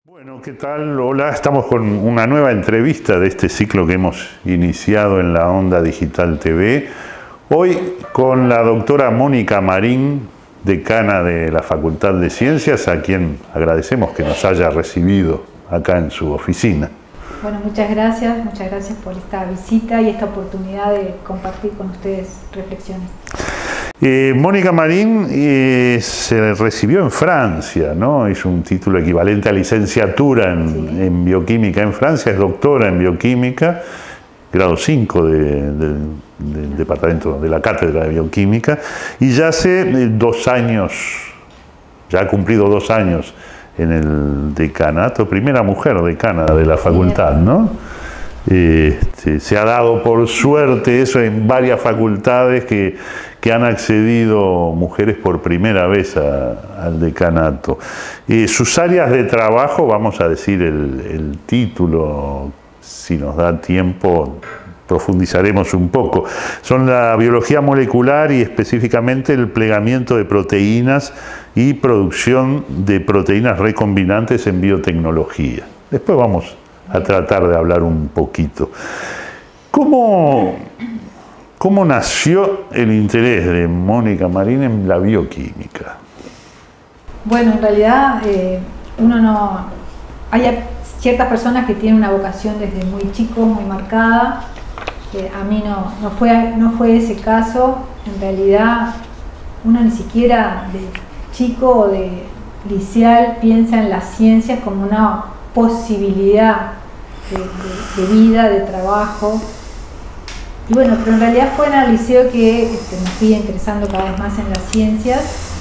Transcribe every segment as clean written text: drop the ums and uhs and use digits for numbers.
Bueno, ¿qué tal? Hola, estamos con una nueva entrevista de este ciclo que hemos iniciado en la Onda Digital TV. Hoy con la doctora Mónica Marín, decana de la Facultad de Ciencias, a quien agradecemos que nos haya recibido acá en su oficina. Bueno, muchas gracias por esta visita y esta oportunidad de compartir con ustedes reflexiones. Mónica Marín se recibió en Francia, ¿no? Hizo un título equivalente a licenciatura en bioquímica en Francia, es doctora en bioquímica, grado 5 del departamento de la cátedra de bioquímica, y ya hace 2 años, ya ha cumplido 2 años en el decanato, primera mujer decana de la facultad, ¿no? Se ha dado por suerte eso en varias facultades que han accedido mujeres por primera vez al decanato. Sus áreas de trabajo, vamos a decir el título, si nos da tiempo profundizaremos un poco, son la biología molecular y específicamente el plegamiento de proteínas y producción de proteínas recombinantes en biotecnología. Después vamos a tratar de hablar un poquito. ¿Cómo nació el interés de Mónica Marín en la bioquímica? Bueno, en realidad hay ciertas personas que tienen una vocación desde muy chico, muy marcada. A mí no fue ese caso. En realidad uno ni siquiera de chico o de liceal piensa en las ciencias como una posibilidad de vida, de trabajo. Y bueno, pero en realidad fue en el liceo que me fui interesando cada vez más en las ciencias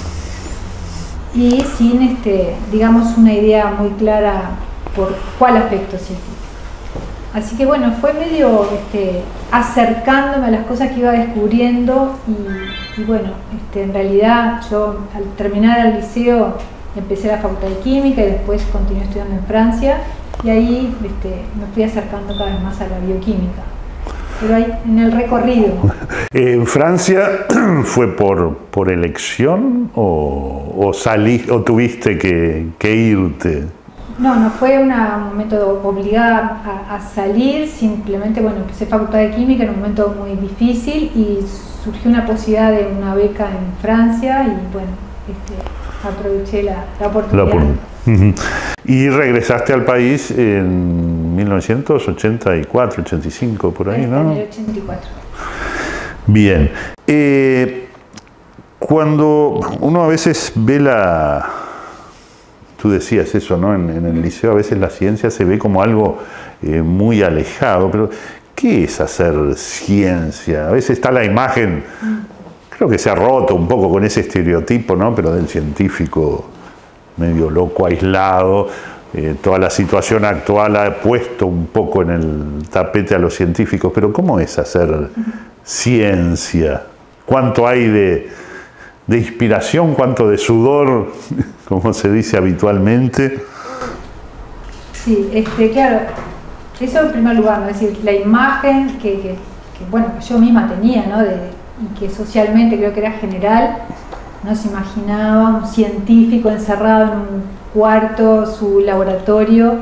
y sin, digamos, una idea muy clara por cuál aspecto científico. Así que bueno, fue medio acercándome a las cosas que iba descubriendo y bueno, en realidad yo al terminar el liceo empecé la Facultad de Química y después continué estudiando en Francia y ahí me fui acercando cada vez más a la bioquímica. Pero ahí en el recorrido. ¿En Francia fue por elección o tuviste que irte? No fue un momento obligado a salir, simplemente, bueno, empecé Facultad de Química en un momento muy difícil y surgió una posibilidad de una beca en Francia y bueno, aproveché la oportunidad. Y regresaste al país en 1984, 85, por ahí, ¿no? En el 84. Bien. Cuando uno a veces ve tú decías eso, ¿no? En el liceo a veces la ciencia se ve como algo muy alejado, pero ¿qué es hacer ciencia? A veces está la imagen, creo que se ha roto un poco con ese estereotipo, ¿no? Pero del científico medio loco, aislado. Toda la situación actual ha puesto un poco en el tapete a los científicos, pero ¿cómo es hacer ciencia? ¿Cuánto hay de inspiración, cuánto de sudor, como se dice habitualmente? Sí, claro, eso en primer lugar, ¿no? Es decir, la imagen que bueno, yo misma tenía, ¿no? Y que socialmente creo que era general. No se imaginaba un científico encerrado en un cuarto, su laboratorio,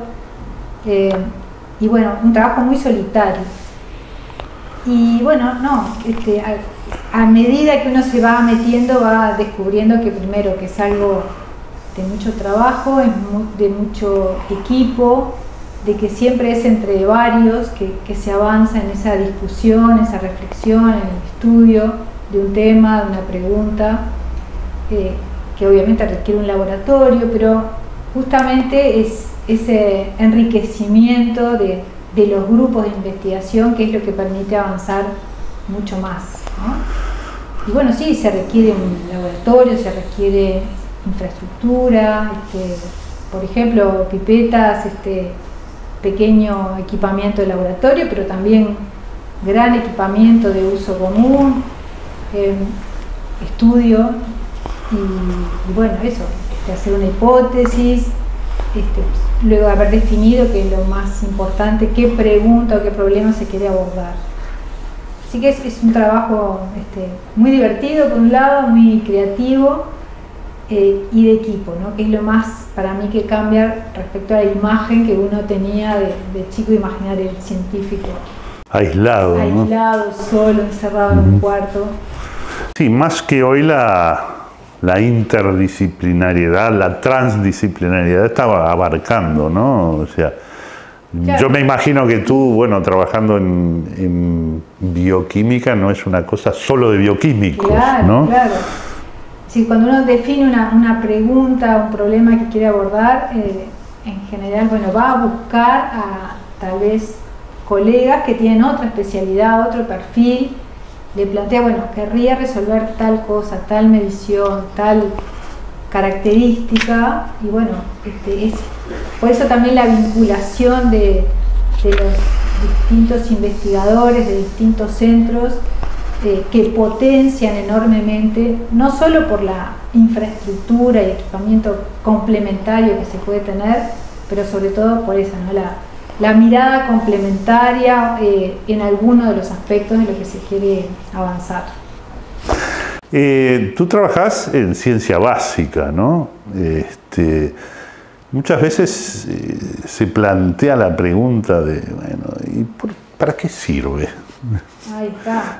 y bueno, un trabajo muy solitario. Y bueno, a medida que uno se va metiendo, va descubriendo que primero que es algo de mucho trabajo, de mucho equipo, de que siempre es entre varios que se avanza en esa discusión, esa reflexión, en el estudio de un tema, de una pregunta. Que obviamente requiere un laboratorio, pero justamente es ese enriquecimiento de los grupos de investigación que es lo que permite avanzar mucho más, ¿no? Y bueno, sí, se requiere un laboratorio, se requiere infraestructura, por ejemplo, pipetas, pequeño equipamiento de laboratorio, pero también gran equipamiento de uso común, estudio. Y bueno, eso, hacer una hipótesis, luego haber definido que es lo más importante, qué pregunta o qué problema se quiere abordar. Así que es un trabajo muy divertido por un lado, muy creativo, y de equipo, ¿no? Que es lo más para mí que cambia respecto a la imagen que uno tenía de chico, imaginar el científico. Aislado, ¿no? Solo, encerrado en un cuarto. Sí, más que hoy la interdisciplinariedad, la transdisciplinariedad estaba abarcando, ¿no? O sea, claro. Yo me imagino que tú, bueno, trabajando en bioquímica no es una cosa solo de bioquímicos, claro, ¿no? Claro. Sí, cuando uno define una pregunta, un problema que quiere abordar, en general, bueno, va a buscar a tal vez colegas que tienen otra especialidad, otro perfil, le plantea, bueno, querría resolver tal cosa, tal medición, tal característica, y bueno, por eso también la vinculación de los distintos investigadores, de distintos centros, que potencian enormemente, no solo por la infraestructura y equipamiento complementario que se puede tener, pero sobre todo por esa, ¿no? La mirada complementaria en alguno de los aspectos de lo que se quiere avanzar. Tú trabajás en ciencia básica, ¿no? Muchas veces se plantea la pregunta de, bueno, ¿y para qué sirve? Ahí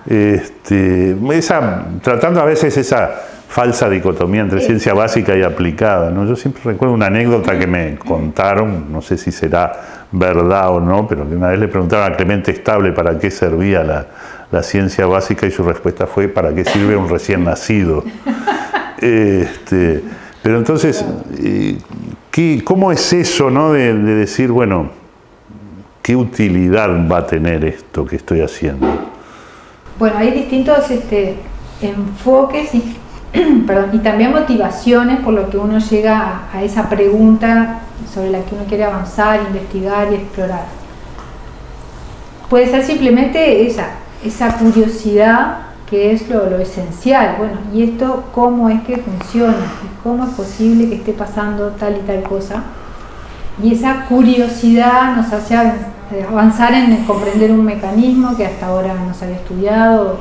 está. Tratando a veces esa falsa dicotomía entre ciencia básica y aplicada, ¿no? Yo siempre recuerdo una anécdota que me contaron, no sé si será verdad o no, pero que una vez le preguntaron a Clemente Estable para qué servía la ciencia básica y su respuesta fue ¿para qué sirve un recién nacido? Pero entonces, ¿cómo es eso, ¿no? de decir, bueno, qué utilidad va a tener esto que estoy haciendo? Bueno, hay distintos enfoques y también motivaciones por lo que uno llega a esa pregunta sobre la que uno quiere avanzar, investigar y explorar. Puede ser simplemente esa curiosidad que es lo esencial. Bueno, ¿y esto cómo es que funciona? ¿Y cómo es posible que esté pasando tal y tal cosa? Y esa curiosidad nos hace avanzar en comprender un mecanismo que hasta ahora no se había estudiado,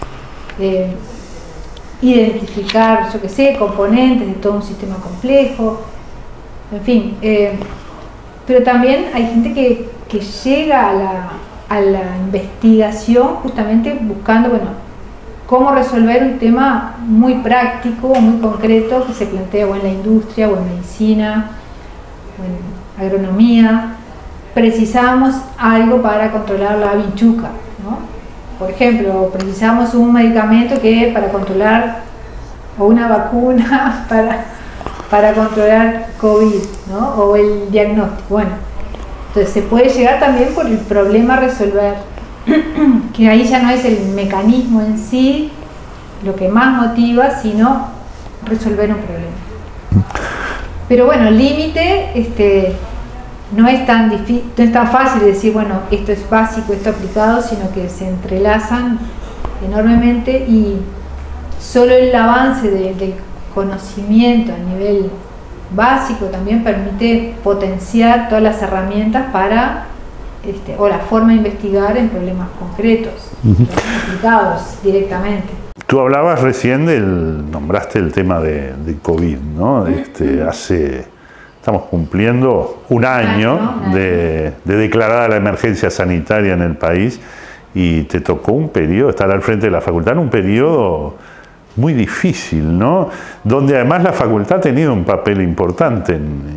identificar, yo qué sé, componentes de todo un sistema complejo, en fin. Pero también hay gente que llega a la investigación justamente buscando, bueno, cómo resolver un tema muy práctico, muy concreto, que se plantea o en la industria, o en medicina, o en agronomía. Precisamos algo para controlar la vinchuca, ¿no? Por ejemplo, precisamos un medicamento para controlar, o una vacuna para controlar COVID, ¿no? O el diagnóstico. Bueno, entonces se puede llegar también por el problema a resolver, que ahí ya no es el mecanismo en sí lo que más motiva, sino resolver un problema. Pero bueno, el límite no es tan difícil, no es tan fácil decir, bueno, esto es básico, esto aplicado, sino que se entrelazan enormemente, y solo el avance del conocimiento a nivel básico también permite potenciar todas las herramientas para, o la forma de investigar en problemas concretos, aplicados directamente. Tú hablabas recién nombraste el tema de COVID, ¿no? Estamos cumpliendo un año de declarada la emergencia sanitaria en el país, y te tocó un periodo, estar al frente de la facultad en un periodo muy difícil, ¿no? Donde además la facultad ha tenido un papel importante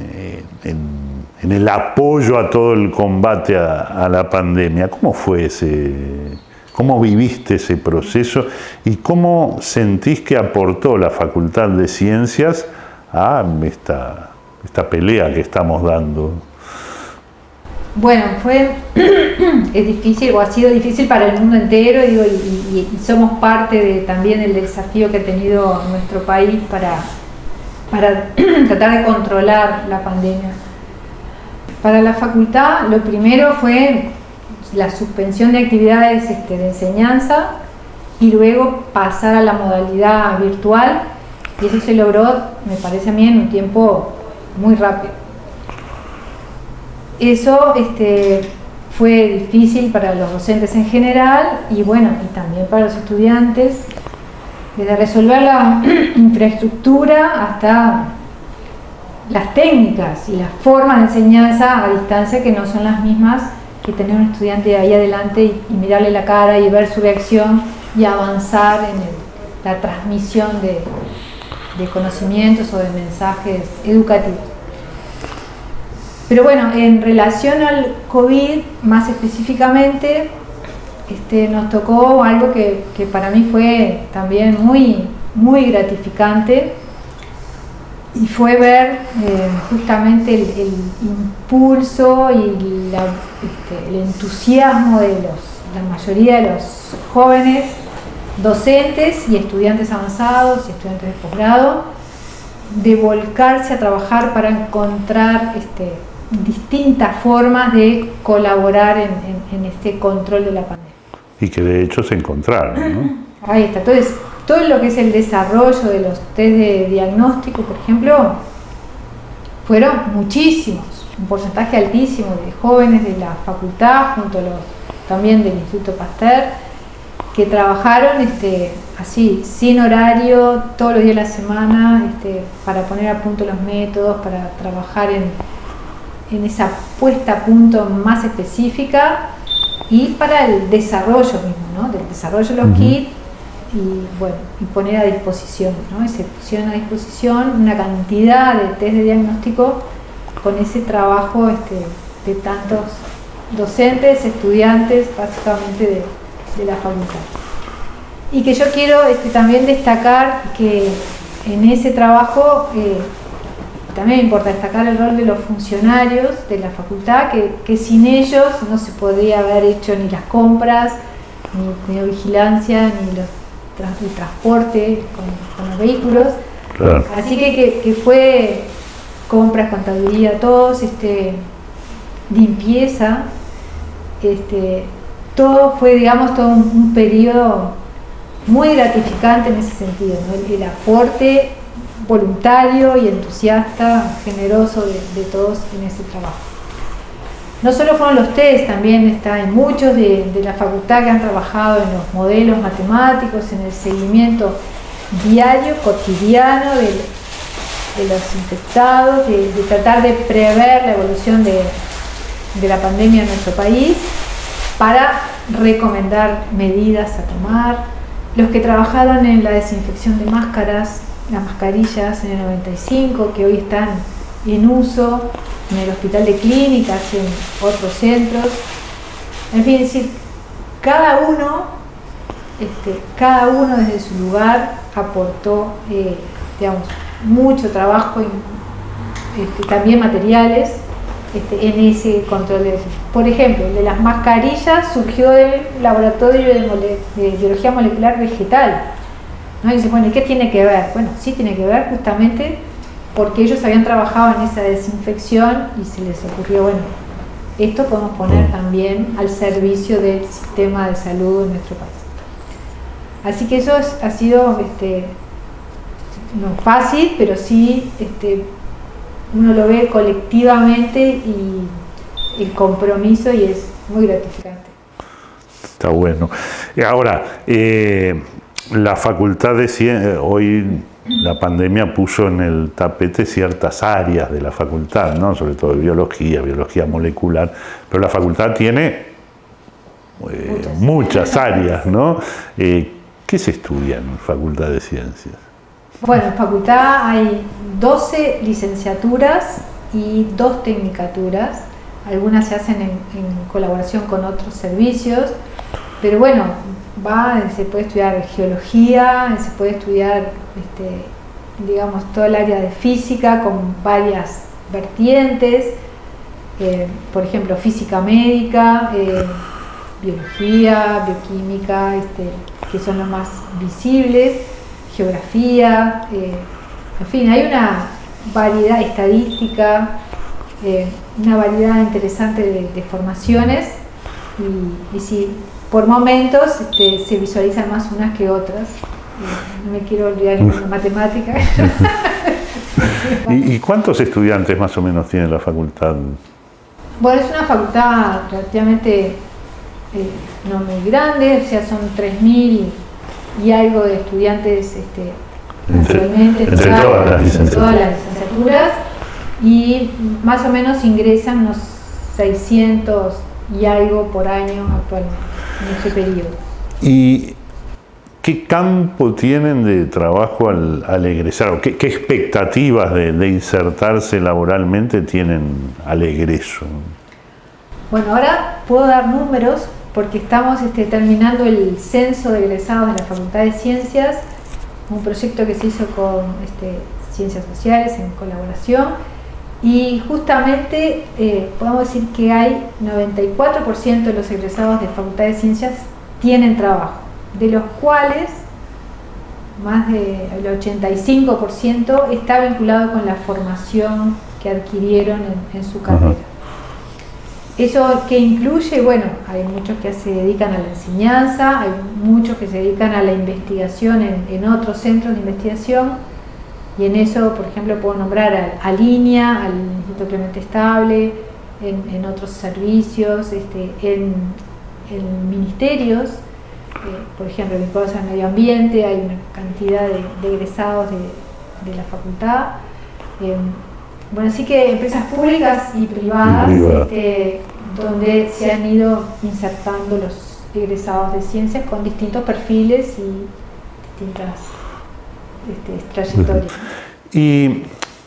en el apoyo a todo el combate a la pandemia. ¿Cómo fue cómo viviste ese proceso y cómo sentís que aportó la Facultad de Ciencias a esta pelea que estamos dando? Bueno, es difícil, o ha sido difícil para el mundo entero, digo, y somos parte también del desafío que ha tenido nuestro país para tratar de controlar la pandemia. Para la facultad, lo primero fue la suspensión de actividades de enseñanza, y luego pasar a la modalidad virtual, y eso se logró, me parece a mí, en un tiempo muy rápido. Eso fue difícil para los docentes en general, y bueno, y también para los estudiantes. desde resolver la infraestructura hasta las técnicas y las formas de enseñanza a distancia, que no son las mismas que tener un estudiante ahí adelante y mirarle la cara y ver su reacción y avanzar en la transmisión de conocimientos o de mensajes educativos. Pero bueno, en relación al COVID, más específicamente, nos tocó algo que para mí fue también muy gratificante, y fue ver justamente el impulso y el entusiasmo de la mayoría de los jóvenes docentes y estudiantes avanzados y estudiantes de posgrado, de volcarse a trabajar para encontrar distintas formas de colaborar en este control de la pandemia. Y que de hecho se encontraron, ¿no? Ahí está. Entonces, todo lo que es el desarrollo de los test de diagnóstico, por ejemplo, fueron muchísimos, un porcentaje altísimo de jóvenes de la facultad, junto a los también del Instituto Pasteur, que trabajaron así, sin horario, todos los días de la semana, para poner a punto los métodos, para trabajar en esa puesta a punto más específica y para el desarrollo mismo, ¿no? Del desarrollo de los kits y bueno, y poner a disposición, ¿no? Se pusieron a disposición una cantidad de test de diagnóstico con ese trabajo de tantos docentes, estudiantes, básicamente de la facultad. Y que yo quiero también destacar que en ese trabajo también me importa destacar el rol de los funcionarios de la facultad, que sin ellos no se podría haber hecho ni las compras, ni vigilancia, ni el transporte con los vehículos. Claro. Así que fue compras, contaduría, todos, limpieza, todo fue, digamos, todo un periodo muy gratificante en ese sentido, ¿no? El aporte voluntario y entusiasta, generoso de todos en ese trabajo. No solo fueron los test, también hay muchos de la facultad que han trabajado en los modelos matemáticos, en el seguimiento diario, cotidiano de los infectados, de tratar de prever la evolución de la pandemia en nuestro país, para recomendar medidas a tomar. Los que trabajaron en la desinfección de máscaras, las mascarillas en el 95, que hoy están en uso en el Hospital de Clínicas, en otros centros. En fin, es decir, cada uno desde su lugar aportó, digamos, mucho trabajo, también materiales, en ese control de... Por ejemplo, el de las mascarillas surgió del laboratorio de biología molecular vegetal, ¿no? Y dice, bueno, ¿y qué tiene que ver? Bueno, sí tiene que ver justamente porque ellos habían trabajado en esa desinfección y se les ocurrió, bueno, esto podemos poner también al servicio del sistema de salud en nuestro país. Así que eso ha sido, no fácil, pero sí, uno lo ve colectivamente y el compromiso, y es muy gratificante. Está bueno. Ahora, la Facultad de Ciencias, hoy la pandemia puso en el tapete ciertas áreas de la facultad, ¿no? Sobre todo de biología molecular, pero la facultad tiene muchas áreas, ¿no? ¿Qué se estudia en la Facultad de Ciencias? Bueno, en facultad hay 12 licenciaturas y 2 tecnicaturas. Algunas se hacen en colaboración con otros servicios, pero bueno, se puede estudiar geología, se puede estudiar, digamos, todo el área de física con varias vertientes, por ejemplo, física médica, biología, bioquímica, que son los más visibles, geografía, en fin, hay una variedad estadística, una variedad interesante de formaciones, y sí, por momentos se visualizan más unas que otras. No me quiero olvidar de matemática. ¿Y cuántos estudiantes más o menos tiene la facultad? Bueno, es una facultad relativamente no muy grande, o sea, son 3.000 y algo de estudiantes entre todas las licenciaturas, y más o menos ingresan unos 600 y algo por año actualmente en este periodo. ¿Y qué campo tienen de trabajo al egresar? ¿Qué expectativas de insertarse laboralmente tienen al egreso? Bueno, ahora puedo dar números porque estamos terminando el censo de egresados de la Facultad de Ciencias, un proyecto que se hizo con Ciencias Sociales en colaboración, y justamente podemos decir que hay 94% de los egresados de Facultad de Ciencias tienen trabajo, de los cuales más del 85% está vinculado con la formación que adquirieron en su carrera. ¿Eso qué incluye? Bueno, hay muchos que se dedican a la enseñanza, hay muchos que se dedican a la investigación en otros centros de investigación, y en eso, por ejemplo, puedo nombrar a Línea, al Instituto Clemente Estable, en otros servicios, en ministerios, por ejemplo, vinculados al medio ambiente, hay una cantidad de egresados de la facultad. Bueno, así que empresas públicas y privadas, donde se han ido insertando los egresados de ciencias con distintos perfiles y distintas trayectorias. Y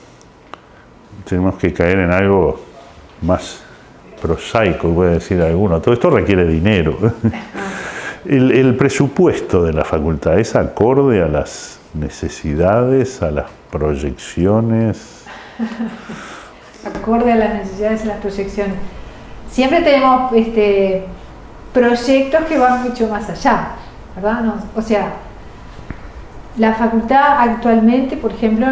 tenemos que caer en algo más prosaico, puede decir alguno. Todo esto requiere dinero. El presupuesto de la facultad es acorde a las necesidades, a las proyecciones. Acorde a las necesidades y las proyecciones. Siempre tenemos proyectos que van mucho más allá, ¿verdad? No, o sea, la facultad actualmente, por ejemplo,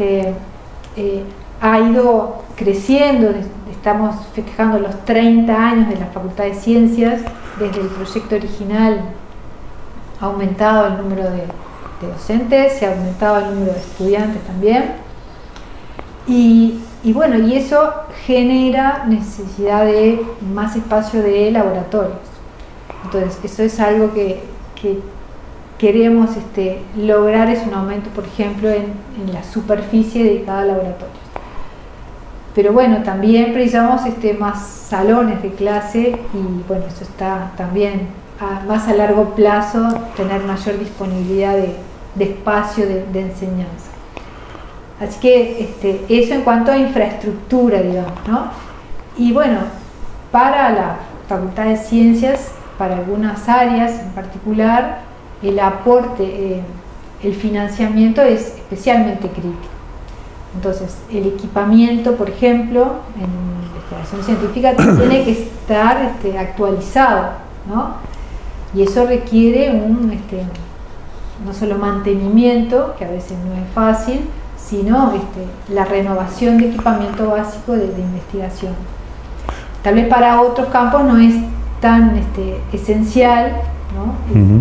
ha ido creciendo. Estamos festejando los 30 años de la Facultad de Ciencias. Desde el proyecto original ha aumentado el número de docentes, se ha aumentado el número de estudiantes también. Y bueno, y eso genera necesidad de más espacio de laboratorios. Entonces, eso es algo que queremos lograr, es un aumento, por ejemplo, en la superficie dedicada a laboratorios. Pero bueno, también precisamos más salones de clase, y bueno, eso está también más a largo plazo, tener mayor disponibilidad de espacio de enseñanza. Así que eso en cuanto a infraestructura, digamos, ¿no? Y bueno, para la Facultad de Ciencias, para algunas áreas en particular, el aporte, el financiamiento es especialmente crítico. Entonces, el equipamiento, por ejemplo, en investigación científica tiene que estar actualizado, ¿no? Y eso requiere no solo mantenimiento, que a veces no es fácil, sino la renovación de equipamiento básico de investigación. Tal vez para otros campos no es tan esencial, ¿no?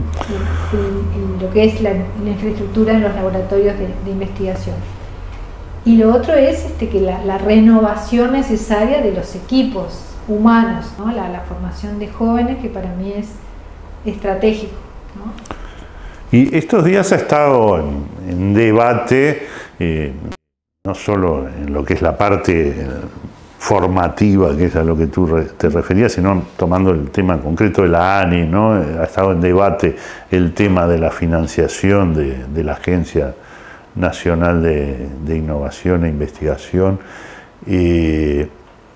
Lo que es la infraestructura en los laboratorios de investigación. Y lo otro es que la renovación necesaria de los equipos humanos, ¿no? La formación de jóvenes, que para mí es estratégico, ¿no? Y estos días ha estado en debate, no solo en lo que es la parte formativa, que es a lo que tú te referías, sino tomando el tema concreto de la ANI, ¿no? Ha estado en debate el tema de la financiación de la Agencia Nacional de Innovación e Investigación, en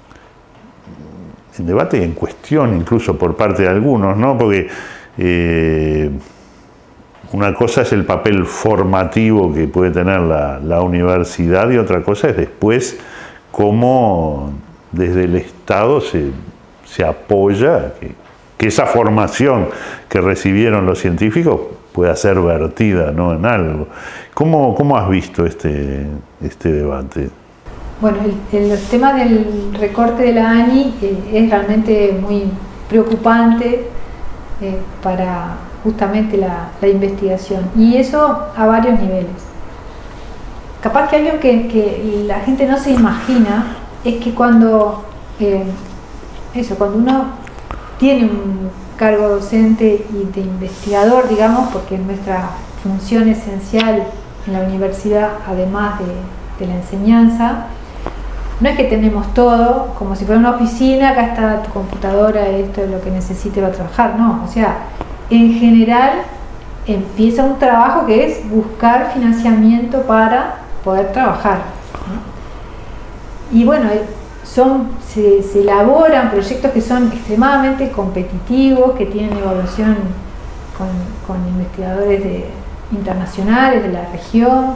debate y en cuestión incluso por parte de algunos, ¿no? Porque una cosa es el papel formativo que puede tener la universidad, y otra cosa es después cómo desde el Estado se apoya que esa formación que recibieron los científicos pueda ser vertida, ¿no?, en algo. ¿Cómo has visto este debate? Bueno, el tema del recorte de la ANI es realmente muy preocupante para justamente la investigación, y eso a varios niveles. Capaz que algo que la gente no se imagina es que cuando uno tiene cargo docente y de investigador, digamos, porque es nuestra función esencial en la universidad, además de la enseñanza. No es que tenemos todo, como si fuera una oficina, acá está tu computadora, esto es lo que necesite para trabajar, no, o sea, en general empieza un trabajo que es buscar financiamiento para poder trabajar, ¿no? Y bueno, se elaboran proyectos que son extremadamente competitivos, que tienen evaluación con investigadores internacionales de la región,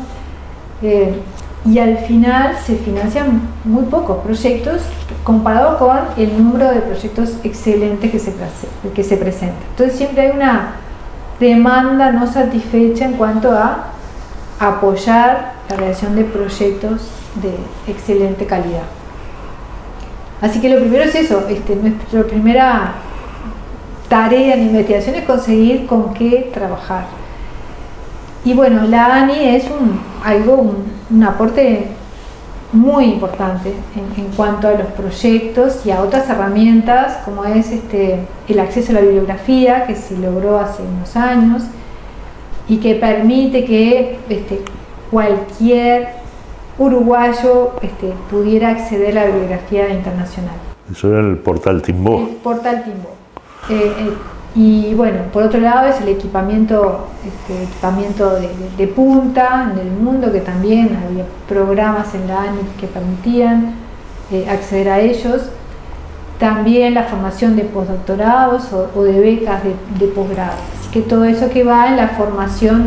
y al final se financian muy pocos proyectos comparado con el número de proyectos excelentes que se presentan. Entonces siempre hay una demanda no satisfecha en cuanto a apoyar la realización de proyectos de excelente calidad. Así que lo primero es eso, nuestra primera tarea en investigación es conseguir con qué trabajar. Y bueno, la ANI es un aporte muy importante en cuanto a los proyectos y a otras herramientas, como es el acceso a la bibliografía, que se logró hace unos años y que permite que cualquier uruguayo pudiera acceder a la bibliografía internacional. Eso era el portal Timbó. El portal Timbó. Y bueno, por otro lado es el equipamiento de punta en el mundo, que también había programas en la ANI que permitían acceder a ellos. También la formación de postdoctorados o de becas de posgrado. Así que todo eso que va en la formación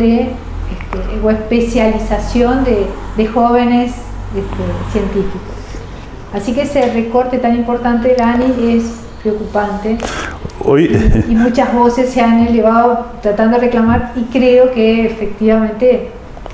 o especialización de jóvenes científicos. Así que ese recorte tan importante de la ANI es preocupante. Y muchas voces se han elevado tratando de reclamar, y creo que efectivamente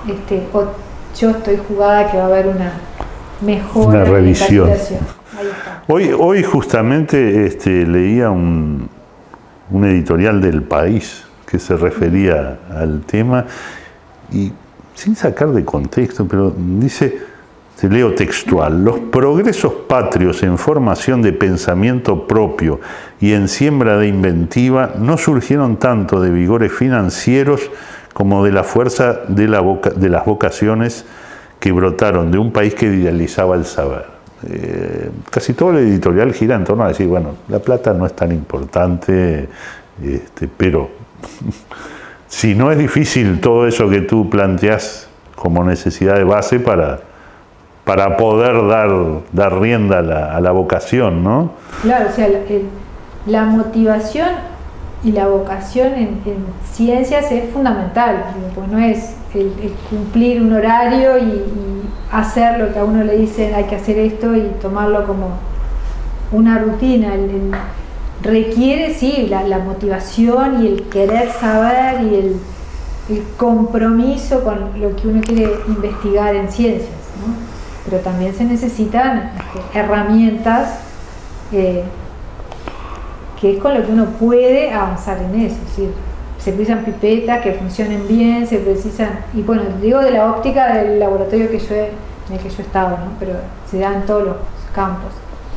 yo estoy jugada que va a haber una mejor revisión. Ahí está. Hoy justamente leía un editorial del País que se refería al tema, y sin sacar de contexto, pero dice, te leo textual: los progresos patrios en formación de pensamiento propio y en siembra de inventiva no surgieron tanto de vigores financieros como de la fuerza de las vocaciones que brotaron de un país que idealizaba el saber. Casi todo el editorial gira en torno a decir, bueno, la plata no es tan importante, pero si no es difícil todo eso que tú planteás como necesidad de base para poder dar rienda a la vocación, ¿no? Claro, o sea, la motivación y la vocación en ciencias es fundamental, pues no es el cumplir un horario y hacer lo que a uno le dicen hay que hacer esto y tomarlo como una rutina. Requiere, sí, la motivación y el querer saber y el compromiso con lo que uno quiere investigar en ciencias, ¿no? Pero también se necesitan herramientas que es con lo que uno puede avanzar en eso. ¿Sí? Se precisan pipetas que funcionen bien, se precisan, y bueno, digo de la óptica del laboratorio en el que yo estaba, ¿no? Pero se da en todos los campos.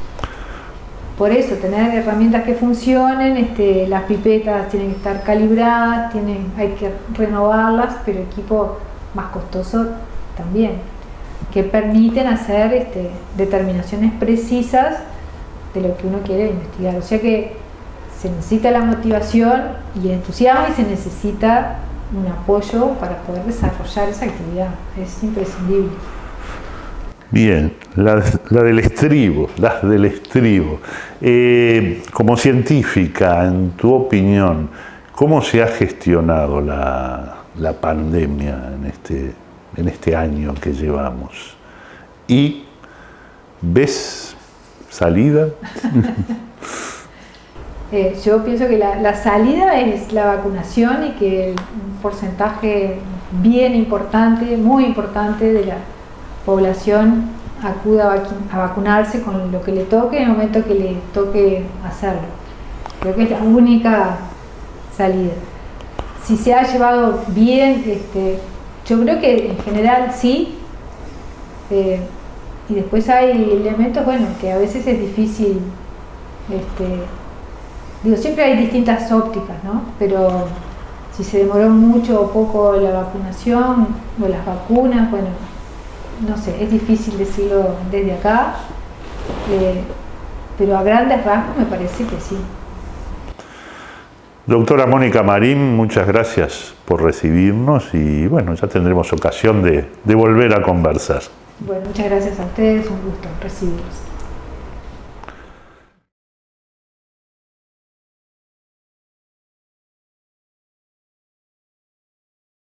Por eso, tener herramientas que funcionen, las pipetas tienen que estar calibradas, hay que renovarlas, pero equipo más costoso también, que permiten hacer determinaciones precisas de lo que uno quiere investigar. O sea que se necesita la motivación y el entusiasmo, y se necesita un apoyo para poder desarrollar esa actividad. Es imprescindible. Bien, las del estribo. Como científica, en tu opinión, ¿cómo se ha gestionado la pandemia en este año que llevamos? ¿Y ves salida? Yo pienso que la salida es la vacunación, y que un porcentaje bien importante, muy importante de la población acuda a vacunarse con lo que le toque en el momento que le toque hacerlo. Creo que es la única salida. Si se ha llevado bien, yo creo que en general sí, y después hay elementos, bueno, que a veces es difícil Digo, siempre hay distintas ópticas, ¿no? Pero si se demoró mucho o poco la vacunación o las vacunas, bueno, no sé, es difícil decirlo desde acá, pero a grandes rasgos me parece que sí. Doctora Mónica Marín, muchas gracias por recibirnos y bueno, ya tendremos ocasión de volver a conversar. Bueno, muchas gracias a ustedes, un gusto recibirlos.